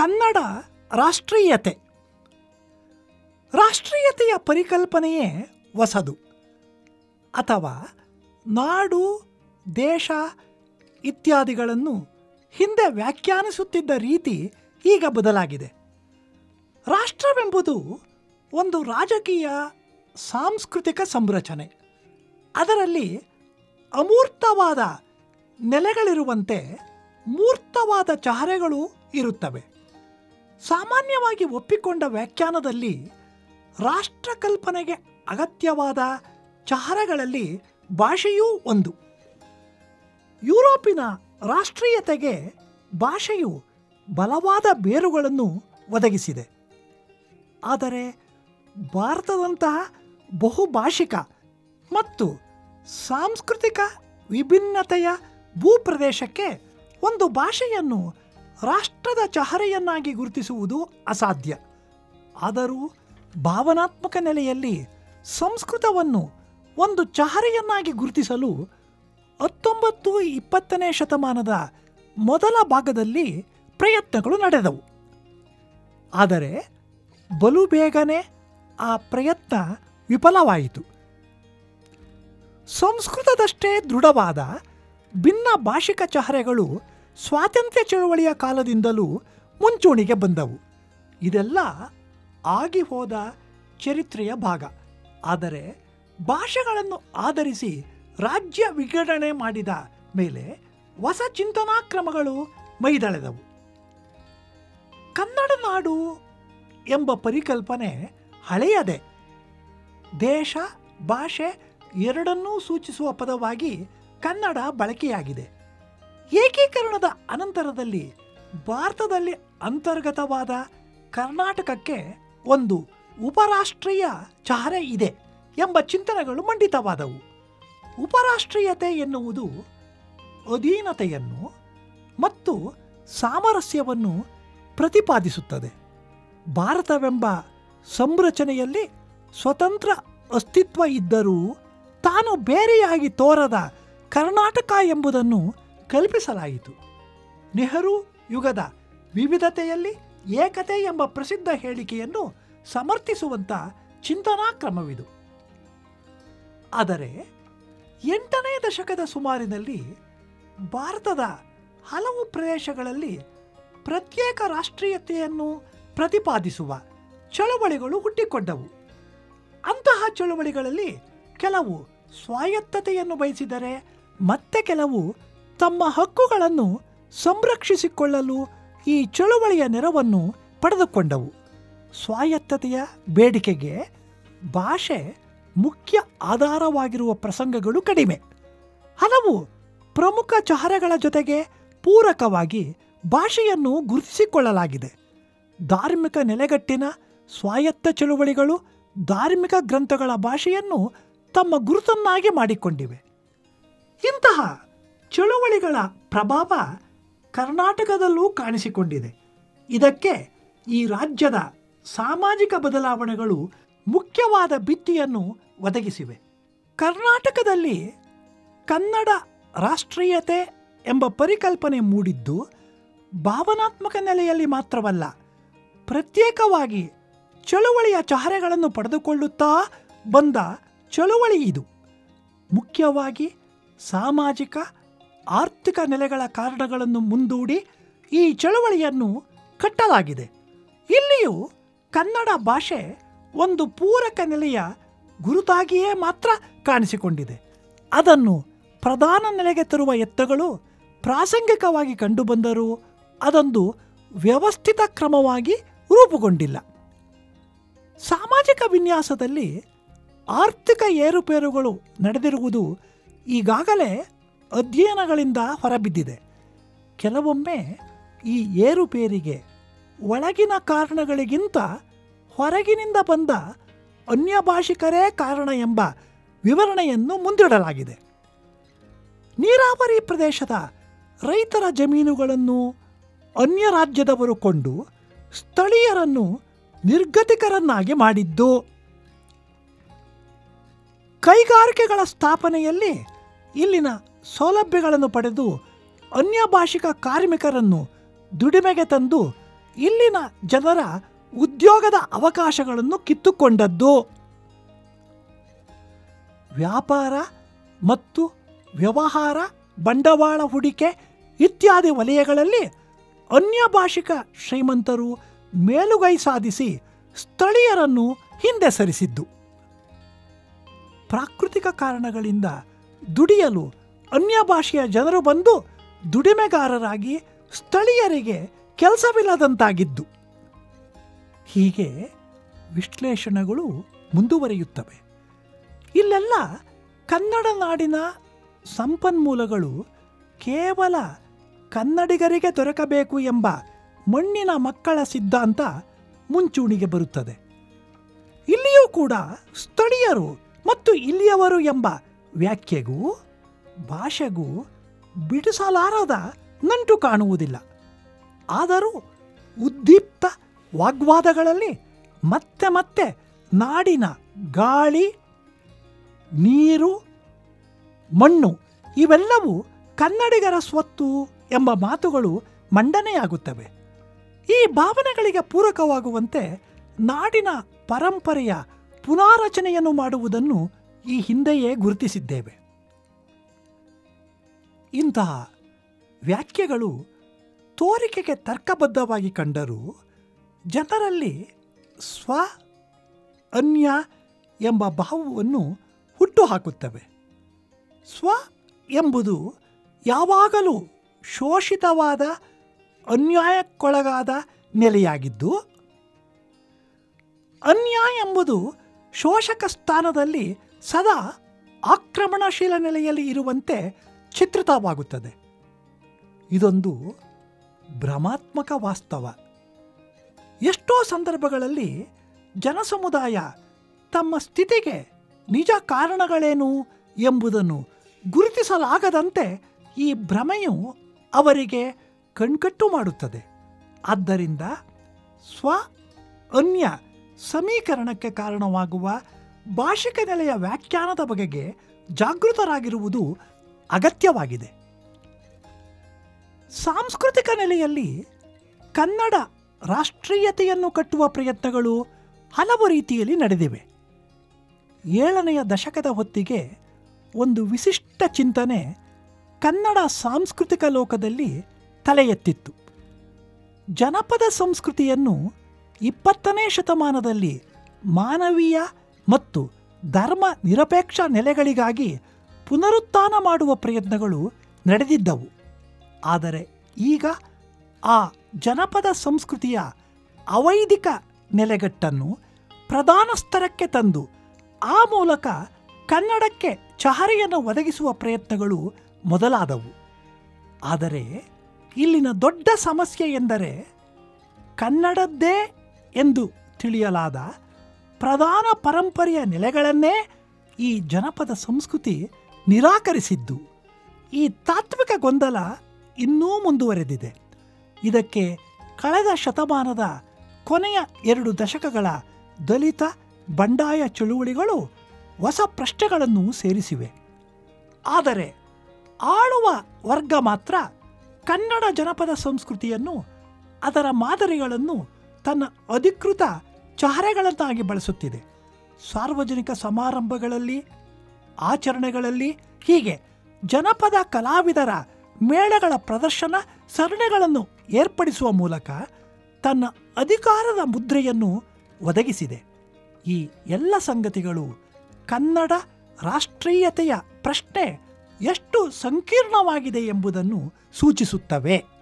ಕನ್ನಡ ರಾಷ್ಟ್ರೀಯತೆ. ರಾಷ್ಟ್ರೀಯತೆಯ ಪರಿಕಲ್ಪನೆಯೇ ಹೊಸದು, ಅಥವಾ ನಾಡು, ದೇಶ ಇತ್ಯಾದಿಗಳನ್ನು ಹಿಂದೆ ವ್ಯಾಖ್ಯಾನಿಸುತ್ತಿದ್ದ ರೀತಿ ಈಗ ಬದಲಾಗಿದೆ. ರಾಷ್ಟ್ರವೆಂಬುದು ಒಂದು ರಾಜಕೀಯ ಸಾಂಸ್ಕೃತಿಕ ಸಂರಚನೆ. ಅದರಲ್ಲಿ ಅಮೂರ್ತವಾದ ನೆಲೆಗಳಿರುವಂತೆ ಮೂರ್ತವಾದ ಚಹರೆಗಳು ಇರುತ್ತವೆ. ಸಾಮಾನ್ಯವಾಗಿ ಒಪ್ಪಿಕೊಂಡ ವ್ಯಾಖ್ಯಾನದಲ್ಲಿ ರಾಷ್ಟ್ರ ಕಲ್ಪನೆಗೆ ಅಗತ್ಯವಾದ ಚಹರೆಗಳಲ್ಲಿ ಭಾಷೆಯೂ ಒಂದು. ಯುರೋಪಿನ ರಾಷ್ಟ್ರೀಯತೆಗೆ ಭಾಷೆಯು ಬಲವಾದ ಬೇರುಗಳನ್ನು ಒದಗಿಸಿದೆ. ಆದರೆ ಭಾರತದಂತಹ ಬಹುಭಾಷಿಕ ಮತ್ತು ಸಾಂಸ್ಕೃತಿಕ ವಿಭಿನ್ನತೆಯ ಭೂಪ್ರದೇಶಕ್ಕೆ ಒಂದು ಭಾಷೆಯನ್ನು ರಾಷ್ಟ್ರದ ಚಹರೆಯನ್ನಾಗಿ ಗುರುತಿಸುವುದು ಅಸಾಧ್ಯ. ಆದರೂ ಭಾವನಾತ್ಮಕ ನೆಲೆಯಲ್ಲಿ ಸಂಸ್ಕೃತವನ್ನು ಒಂದು ಚಹರೆಯನ್ನಾಗಿ ಗುರುತಿಸಲು 19-20ನೇ ಶತಮಾನದ ಮೊದಲ ಭಾಗದಲ್ಲಿ ಪ್ರಯತ್ನಗಳು ನಡೆದವು. ಆದರೆ ಬಲು ಬೇಗನೆ ಆ ಪ್ರಯತ್ನ ವಿಫಲವಾಯಿತು. ಸಂಸ್ಕೃತದಷ್ಟೇ ದೃಢವಾದ ಭಿನ್ನ ಭಾಷಿಕ ಚಹರೆಗಳು ಸ್ವಾತಂತ್ರ್ಯ ಚಳವಳಿಯ ಕಾಲದಿಂದಲೂ ಮುಂಚೂಣಿಗೆ ಬಂದವು. ಇದೆಲ್ಲ ಆಗಿ ಹೋದ ಚರಿತ್ರೆಯ ಭಾಗ. ಆದರೆ ಭಾಷೆಗಳನ್ನು ಆಧರಿಸಿ ರಾಜ್ಯ ವಿಂಗಡಣೆ ಮಾಡಿದ ಮೇಲೆ ಹೊಸ ಚಿಂತನಾ ಕ್ರಮಗಳು ಮೈದಳೆದವು. ಕನ್ನಡ ನಾಡು ಎಂಬ ಪರಿಕಲ್ಪನೆ ಹಳೆಯದೇ. ದೇಶ, ಭಾಷೆ ಎರಡನ್ನೂ ಸೂಚಿಸುವ ಪದವಾಗಿ ಕನ್ನಡ ಬಳಕೆಯಾಗಿದೆ. ಏಕೀಕರಣದ ಅನಂತರದಲ್ಲಿ ಭಾರತದಲ್ಲಿ ಅಂತರ್ಗತವಾದ ಕರ್ನಾಟಕಕ್ಕೆ ಒಂದು ಉಪರಾಷ್ಟ್ರೀಯ ಚಹರೆ ಇದೆ ಎಂಬ ಚಿಂತನೆಗಳು ಮಂಡಿತವಾದವು. ಉಪರಾಷ್ಟ್ರೀಯತೆ ಎನ್ನುವುದು ಅಧೀನತೆಯನ್ನು ಮತ್ತು ಸಾಮರಸ್ಯವನ್ನು ಪ್ರತಿಪಾದಿಸುತ್ತದೆ. ಭಾರತವೆಂಬ ಸಂರಚನೆಯಲ್ಲಿ ಸ್ವತಂತ್ರ ಅಸ್ತಿತ್ವ ಇದ್ದರೂ ತಾನು ಬೇರೆಯಾಗಿ ತೋರದ ಕರ್ನಾಟಕ ಎಂಬುದನ್ನು ಕಲ್ಪಿಸಲಾಯಿತು. ನೆಹರು ಯುಗದ ವಿವಿಧತೆಯಲ್ಲಿ ಏಕತೆ ಎಂಬ ಪ್ರಸಿದ್ಧ ಹೇಳಿಕೆಯನ್ನು ಸಮರ್ಥಿಸುವಂಥ ಚಿಂತನಾ ಕ್ರಮವಿದು. ಆದರೆ 8ನೇ ದಶಕದ ಸುಮಾರಿನಲ್ಲಿ ಭಾರತದ ಹಲವು ಪ್ರದೇಶಗಳಲ್ಲಿ ಪ್ರತ್ಯೇಕ ರಾಷ್ಟ್ರೀಯತೆಯನ್ನು ಪ್ರತಿಪಾದಿಸುವ ಚಳವಳಿಗಳು ಹುಟ್ಟಿಕೊಂಡವು. ಅಂತಹ ಚಳವಳಿಗಳಲ್ಲಿ ಕೆಲವು ಸ್ವಾಯತ್ತತೆಯನ್ನು ಬಯಸಿದರೆ ಮತ್ತೆ ಕೆಲವು ತಮ್ಮ ಹಕ್ಕುಗಳನ್ನು ಸಂರಕ್ಷಿಸಿಕೊಳ್ಳಲು ಈ ಚಳವಳಿಯ ನೆರವನ್ನು ಪಡೆದುಕೊಂಡವು. ಸ್ವಾಯತ್ತತೆಯ ಬೇಡಿಕೆಗೆ ಭಾಷೆ ಮುಖ್ಯ ಆಧಾರವಾಗಿರುವ ಪ್ರಸಂಗಗಳು ಕಡಿಮೆ. ಹಲವು ಪ್ರಮುಖ ಚಹರೆಗಳ ಜೊತೆಗೆ ಪೂರಕವಾಗಿ ಭಾಷೆಯನ್ನು ಗುರುತಿಸಿಕೊಳ್ಳಲಾಗಿದೆ. ಧಾರ್ಮಿಕ ನೆಲೆಗಟ್ಟಿನ ಸ್ವಾಯತ್ತ ಚಳುವಳಿಗಳು ಧಾರ್ಮಿಕ ಗ್ರಂಥಗಳ ಭಾಷೆಯನ್ನು ತಮ್ಮ ಗುರುತನ್ನಾಗಿ ಮಾಡಿಕೊಂಡಿವೆ. ಇಂತಹ ಚಳುವಳಿಗಳ ಪ್ರಭಾವ ಕರ್ನಾಟಕದಲ್ಲೂ ಕಾಣಿಸಿಕೊಂಡಿದೆ. ಇದಕ್ಕೆ ಈ ರಾಜ್ಯದ ಸಾಮಾಜಿಕ ಬದಲಾವಣೆಗಳು ಮುಖ್ಯವಾದ ಭಿತ್ತಿಯನ್ನು ಒದಗಿಸಿವೆ. ಕರ್ನಾಟಕದಲ್ಲಿ ಕನ್ನಡ ರಾಷ್ಟ್ರೀಯತೆ ಎಂಬ ಪರಿಕಲ್ಪನೆ ಮೂಡಿದ್ದು ಭಾವನಾತ್ಮಕ ನೆಲೆಯಲ್ಲಿ ಮಾತ್ರವಲ್ಲ, ಪ್ರತ್ಯೇಕವಾಗಿ ಚಳುವಳಿಯ ಚಹರೆಗಳನ್ನು ಪಡೆದುಕೊಳ್ಳುತ್ತಾ ಬಂದ ಚಳುವಳಿ ಇದು. ಮುಖ್ಯವಾಗಿ ಸಾಮಾಜಿಕ ಆರ್ಥಿಕ ನೆಲೆಗಳ ಕಾರಣಗಳನ್ನು ಮುಂದೂಡಿ ಈ ಚಳುವಳಿಯನ್ನು ಕಟ್ಟಲಾಗಿದೆ. ಇಲ್ಲಿಯೂ ಕನ್ನಡ ಭಾಷೆ ಒಂದು ಪೂರಕ ನೆಲೆಯ ಗುರುತಾಗಿಯೇ ಮಾತ್ರ ಕಾಣಿಸಿಕೊಂಡಿದೆ. ಅದನ್ನು ಪ್ರಧಾನ ನೆಲೆಗೆ ತರುವ ಯತ್ನಗಳು ಪ್ರಾಸಂಗಿಕವಾಗಿ ಕಂಡುಬಂದರೂ ಅದೊಂದು ವ್ಯವಸ್ಥಿತ ಕ್ರಮವಾಗಿ ರೂಪುಗೊಂಡಿಲ್ಲ. ಸಾಮಾಜಿಕ ವಿನ್ಯಾಸದಲ್ಲಿ ಆರ್ಥಿಕ ಏರುಪೇರುಗಳು ನಡೆದಿರುವುದು ಈಗಾಗಲೇ ಅಧ್ಯಯನಗಳಿಂದ ಹೊರಬಿದ್ದಿದೆ. ಕೆಲವೊಮ್ಮೆ ಈ ಏರುಪೇರಿಗೆ ಒಳಗಿನ ಕಾರಣಗಳಿಗಿಂತ ಹೊರಗಿನಿಂದ ಬಂದ ಅನ್ಯ ಭಾಷಿಕರೇ ಕಾರಣ ಎಂಬ ವಿವರಣೆಯನ್ನು ಮುಂದಿಡಲಾಗಿದೆ. ನೀರಾವರಿ ಪ್ರದೇಶದ ರೈತರ ಜಮೀನುಗಳನ್ನು ಅನ್ಯ ರಾಜ್ಯದವರು ಕೊಂಡು ಸ್ಥಳೀಯರನ್ನು ನಿರ್ಗತಿಕರನ್ನಾಗಿ ಮಾಡಿದ್ದು, ಕೈಗಾರಿಕೆಗಳ ಸ್ಥಾಪನೆಯಲ್ಲಿ ಇಲ್ಲಿನ ಸೌಲಭ್ಯಗಳನ್ನು ಪಡೆದು ಅನ್ಯ ಭಾಷಿಕ ಕಾರ್ಮಿಕರನ್ನು ದುಡಿಮೆಗೆ ತಂದು ಇಲ್ಲಿನ ಜನರ ಉದ್ಯೋಗದ ಅವಕಾಶಗಳನ್ನು ಕಿತ್ತುಕೊಂಡದ್ದು. ವ್ಯಾಪಾರ ಮತ್ತು ವ್ಯವಹಾರ, ಬಂಡವಾಳ ಹೂಡಿಕೆ ಇತ್ಯಾದಿ ವಲಯಗಳಲ್ಲಿ ಅನ್ಯ ಭಾಷಿಕ ಶ್ರೀಮಂತರು ಮೇಲುಗೈ ಸಾಧಿಸಿ ಸ್ಥಳೀಯರನ್ನು ಹಿಂದೆ ಸರಿಸಿದ್ದು. ಪ್ರಾಕೃತಿಕ ಕಾರಣಗಳಿಂದ ದುಡಿಯಲು ಅನ್ಯ ಭಾಷೆಯ ಜನರು ಬಂದು ದುಡಿಮೆಗಾರರಾಗಿ ಸ್ಥಳೀಯರಿಗೆ ಕೆಲಸವಿಲ್ಲದಂತಾಗಿದ್ದು. ಹೀಗೆ ವಿಶ್ಲೇಷಣೆಗಳು ಮುಂದುವರಿಯುತ್ತವೆ. ಇಲ್ಲೆಲ್ಲ ಕನ್ನಡ ನಾಡಿನ ಸಂಪನ್ಮೂಲಗಳು ಕೇವಲ ಕನ್ನಡಿಗರಿಗೆ ದೊರಕಬೇಕು ಎಂಬ ಮಣ್ಣಿನ ಮಕ್ಕಳ ಸಿದ್ಧಾಂತ ಮುಂಚೂಣಿಗೆ ಬರುತ್ತದೆ. ಇಲ್ಲಿಯೂ ಕೂಡ ಸ್ಥಳೀಯರು ಮತ್ತು ಇಲ್ಲಿಯವರು ಎಂಬ ವ್ಯಾಖ್ಯೆಗೂ ಭಾಷೆಗೂ ಬಿಡಿಸಲಾರದ ನಂಟು ಕಾಣುವುದಿಲ್ಲ. ಆದರೂ ಉದ್ದೀಪ್ತ ವಾಗ್ವಾದಗಳಲ್ಲಿ ಮತ್ತೆ ಮತ್ತೆ ನಾಡಿನ ಗಾಳಿ, ನೀರು, ಮಣ್ಣು ಇವೆಲ್ಲವೂ ಕನ್ನಡಿಗರ ಸ್ವತ್ತು ಎಂಬ ಮಾತುಗಳು ಮಂಡನೆಯಾಗುತ್ತವೆ. ಈ ಭಾವನೆಗಳಿಗೆ ಪೂರಕವಾಗುವಂತೆ ನಾಡಿನ ಪರಂಪರೆಯ ಪುನಾರಚನೆಯನ್ನು ಮಾಡುವುದನ್ನು ಈ ಹಿಂದೆಯೇ ಗುರುತಿಸಿದ್ದೇವೆ. ಇಂತಹ ವ್ಯಾಖ್ಯೆಗಳು ತೋರಿಕೆಗೆ ತರ್ಕಬದ್ಧವಾಗಿ ಕಂಡರೂ ಜನರಲ್ಲಿ ಸ್ವ, ಅನ್ಯ ಎಂಬ ಭಾವವನ್ನು ಹುಟ್ಟುಹಾಕುತ್ತವೆ. ಸ್ವ ಎಂಬುದು ಯಾವಾಗಲೂ ಶೋಷಿತವಾದ, ಅನ್ಯಾಯಕ್ಕೊಳಗಾದ ನೆಲೆಯಾಗಿದ್ದು, ಅನ್ಯ ಎಂಬುದು ಶೋಷಕ ಸ್ಥಾನದಲ್ಲಿ ಸದಾ ಆಕ್ರಮಣಶೀಲ ನೆಲೆಯಲ್ಲಿ ಇರುವಂತೆ ಚಿತ್ರಿತವಾಗುತ್ತದೆ. ಇದೊಂದು ಭ್ರಮಾತ್ಮಕ ವಾಸ್ತವ. ಎಷ್ಟೋ ಸಂದರ್ಭಗಳಲ್ಲಿ ಜನಸಮುದಾಯ ತಮ್ಮ ಸ್ಥಿತಿಗೆ ನಿಜ ಕಾರಣಗಳೇನು ಎಂಬುದನ್ನು ಗುರುತಿಸಲಾಗದಂತೆ ಈ ಭ್ರಮೆಯು ಅವರಿಗೆ ಕಣ್ಕಟ್ಟು ಮಾಡುತ್ತದೆ. ಆದ್ದರಿಂದ ಸ್ವ, ಅನ್ಯ ಸಮೀಕರಣಕ್ಕೆ ಕಾರಣವಾಗುವ ಭಾಷಿಕ ನೆಲೆಯ ವ್ಯಾಖ್ಯಾನದ ಬಗೆಗೆ ಜಾಗೃತರಾಗಿರುವುದು ಅಗತ್ಯವಾಗಿದೆ. ಸಾಂಸ್ಕೃತಿಕ ನೆಲೆಯಲ್ಲಿ ಕನ್ನಡ ರಾಷ್ಟ್ರೀಯತೆಯನ್ನು ಕಟ್ಟುವ ಪ್ರಯತ್ನಗಳು ಹಲವು ರೀತಿಯಲ್ಲಿ ನಡೆದಿವೆ. 7ನೆಯ ದಶಕದ ಹೊತ್ತಿಗೆ ಒಂದು ವಿಶಿಷ್ಟ ಚಿಂತನೆ ಕನ್ನಡ ಸಾಂಸ್ಕೃತಿಕ ಲೋಕದಲ್ಲಿ ತಲೆ ಎತ್ತಿತ್ತು. ಜನಪದ ಸಂಸ್ಕೃತಿಯನ್ನು 20ನೇ ಶತಮಾನದಲ್ಲಿ ಮಾನವೀಯ ಮತ್ತು ಧರ್ಮ ನಿರಪೇಕ್ಷ ನೆಲೆಗಳಿಗಾಗಿ ಪುನರುತ್ಥಾನ ಮಾಡುವ ಪ್ರಯತ್ನಗಳು ನಡೆದಿದ್ದವು. ಆದರೆ ಈಗ ಆ ಜನಪದ ಸಂಸ್ಕೃತಿಯ ಅವೈದಿಕ ನೆಲೆಗಟ್ಟನ್ನು ಪ್ರಧಾನ ಸ್ತರಕ್ಕೆ ತಂದು ಆ ಮೂಲಕ ಕನ್ನಡಕ್ಕೆ ಚಹರೆಯನ್ನು ಒದಗಿಸುವ ಪ್ರಯತ್ನಗಳು ಮೊದಲಾದವು. ಆದರೆ ಇಲ್ಲಿನ ದೊಡ್ಡ ಸಮಸ್ಯೆ ಎಂದರೆ ಕನ್ನಡದ್ದೇ ಎಂದು ತಿಳಿಯಲಾದ ಪ್ರಧಾನ ಪರಂಪರೆಯ ನೆಲೆಗಳನ್ನೇ ಈ ಜನಪದ ಸಂಸ್ಕೃತಿ ನಿರಾಕರಿಸಿದ್ದು. ಈ ತಾತ್ವಿಕ ಗೊಂದಲ ಇನ್ನೂ ಮುಂದುವರೆದಿದೆ. ಇದಕ್ಕೆ ಕಳೆದ ಶತಮಾನದ ಕೊನೆಯ 2 ದಶಕಗಳ ದಲಿತ ಬಂಡಾಯ ಚಳುವಳಿಗಳು ಹೊಸ ಪ್ರಶ್ನೆಗಳನ್ನು ಸೇರಿಸಿವೆ. ಆದರೆ ಆಳುವ ವರ್ಗ ಮಾತ್ರ ಕನ್ನಡ ಜನಪದ ಸಂಸ್ಕೃತಿಯನ್ನು, ಅದರ ಮಾದರಿಗಳನ್ನು ತನ್ನ ಅಧಿಕೃತ ಚಹರೆಗಳನ್ನಾಗಿ ಬಳಸುತ್ತಿದೆ. ಸಾರ್ವಜನಿಕ ಸಮಾರಂಭಗಳಲ್ಲಿ, ಆಚರಣೆಗಳಲ್ಲಿ ಹೀಗೆ ಜನಪದ ಕಲಾವಿದರ ಮೇಳಗಳ ಪ್ರದರ್ಶನ ಸರಣಿಗಳನ್ನು ಏರ್ಪಡಿಸುವ ಮೂಲಕ ತನ್ನ ಅಧಿಕಾರದ ಮುದ್ರೆಯನ್ನು ಒದಗಿಸಿದೆ. ಈ ಎಲ್ಲ ಸಂಗತಿಗಳು ಕನ್ನಡ ರಾಷ್ಟ್ರೀಯತೆಯ ಪ್ರಶ್ನೆ ಎಷ್ಟು ಸಂಕೀರ್ಣವಾಗಿದೆ ಎಂಬುದನ್ನು ಸೂಚಿಸುತ್ತವೆ.